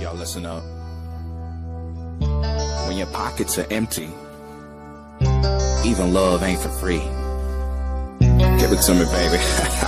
Y'all listen up. When your pockets are empty, even love ain't for free. Give it to me, baby.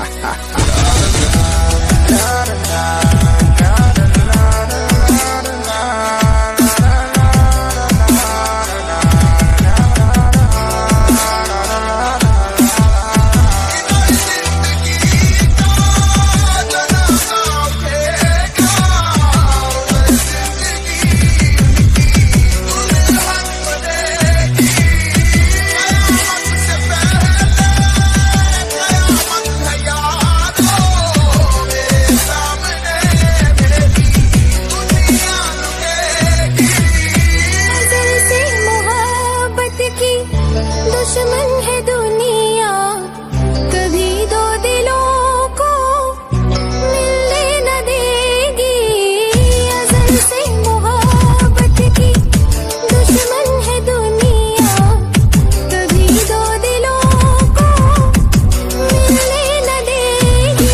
दुश्मन है दुनिया, कभी दो दिलों को मिलने न देगी। अज़ल से मोहब्बत की दुश्मन है दुनिया, कभी दो दिलों को मिलने न देगी।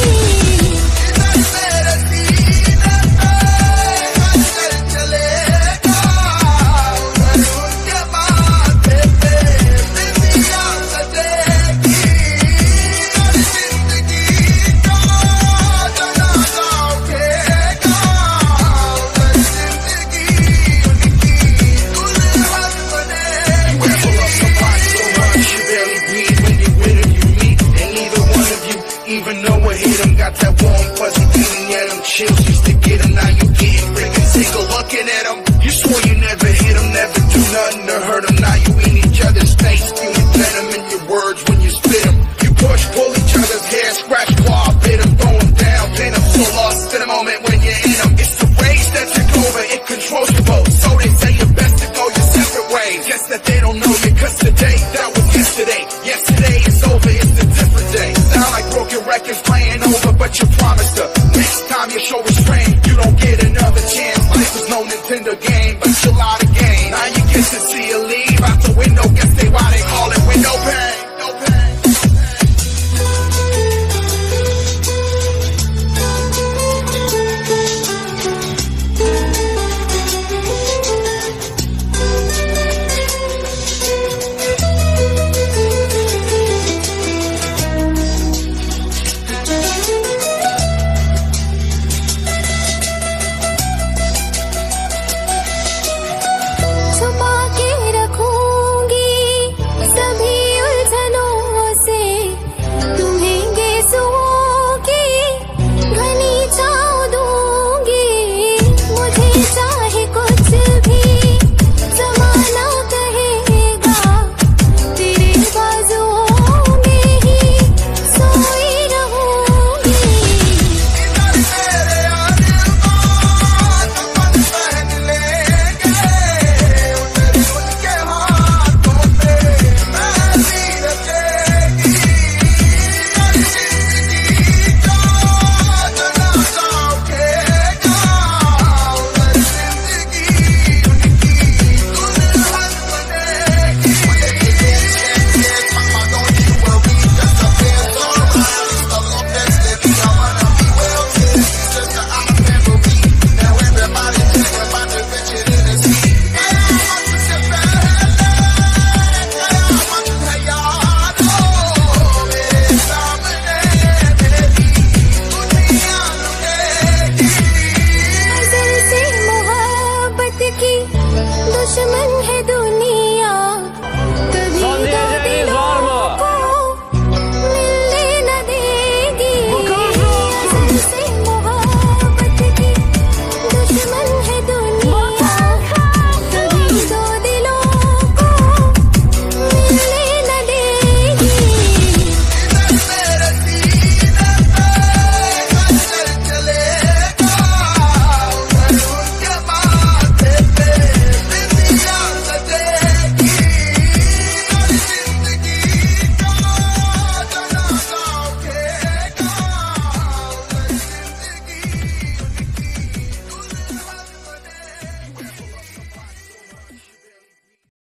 Even though I hit him, got that warm fuzzy feeling, yeah, them chills used to get him, now you getting freaking single looking at him. You swore you never hit him, never do nothing to hurt him, now you in each other's face, feeling venom in your words when you spit him. You push, pull each other's hair, scratch, claw, bit him, throw him down, pin him, so lost in the moment when you're in him. It's the rage that took over, it controls you both, so they say you're best to go your separate ways. Guess that they don't know you, cause today, that was yesterday. Yesterday is over, it's a different day. Sound like broken records playing